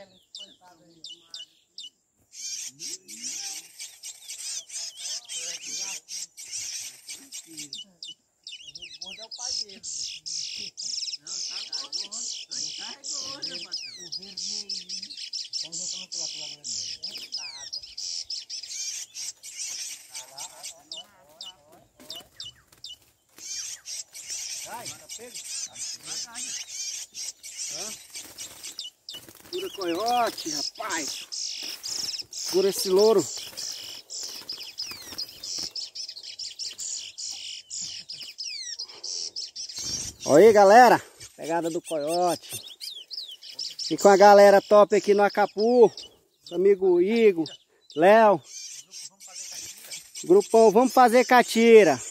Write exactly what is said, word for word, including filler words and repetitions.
gordo é o pai dele. Não, tá gordo. Tá gordo, patrão. O vermelhinho. Estamos voltando pela pela vermelha. É nada. Vai, tá pego? Segura coiote, rapaz. Segura esse louro. Olha aí, galera. Pegada do coiote. E com a galera top aqui no Acapu. Amigo Igor, Léo. Grupão, vamos fazer catira.